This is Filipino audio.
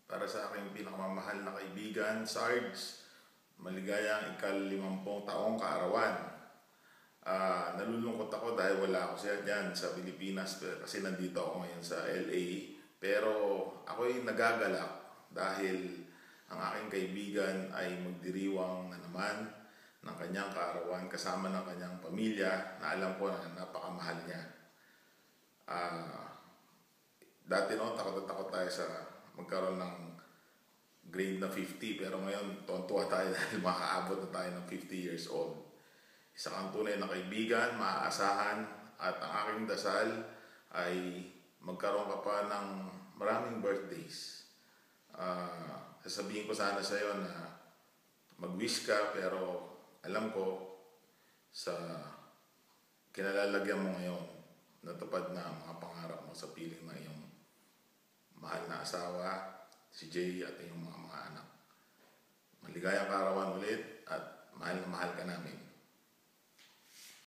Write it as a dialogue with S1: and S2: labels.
S1: para sa aking pinakamamahal na kaibigan, Sarge, maligayang ika-50 taong kaarawan. Nalulungkot ako dahil wala ako siya dyan sa Pilipinas kasi nandito ako ngayon sa LA. Pero ako'y nagagalak dahil ang aking kaibigan ay magdiriwang na naman ng kanyang kaarawan kasama ng kanyang pamilya na alam ko na napakamahal niya. Dati noon takot tayo sa magkaroon ng grade na 50, pero ngayon tuwa tayo dahil makaabot na tayo ng 50 years old. Isa kang tunay na kaibigan, maaasahan, at ang aking dasal ay magkaroon ka pa ng maraming birthdays. Sasabihin ko sana sa iyo na mag-wish ka, pero alam ko sa kinalalagyan mo ngayon, natupad na ang mga pangarap mo sa piling ng iyong mahal na asawa, si Jay, at iyong mga anak. Maligayang kaarawan ulit at mahal na mahal ka namin.